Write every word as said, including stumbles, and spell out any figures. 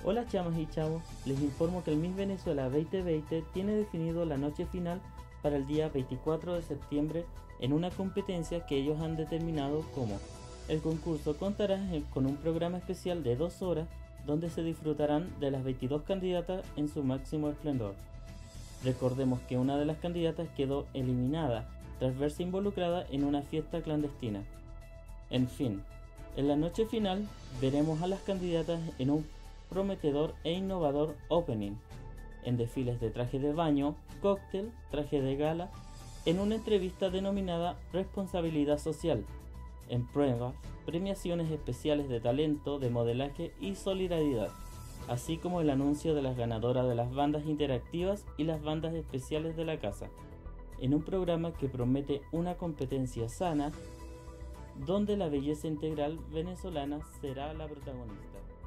Hola chamas y chavos, les informo que el Miss Venezuela veinte veinte tiene definido la noche final para el día veinticuatro de septiembre en una competencia que ellos han determinado como: el concurso contará con un programa especial de dos horas donde se disfrutarán de las veintidós candidatas en su máximo esplendor. Recordemos que una de las candidatas quedó eliminada tras verse involucrada en una fiesta clandestina. En fin, en la noche final veremos a las candidatas en un prometedor e innovador opening, en desfiles de traje de baño, cóctel, traje de gala, en una entrevista denominada Responsabilidad Social, en pruebas, premiaciones especiales de talento, de modelaje y solidaridad, así como el anuncio de las ganadoras de las bandas interactivas y las bandas especiales de la casa, en un programa que promete una competencia sana, donde la belleza integral venezolana será la protagonista.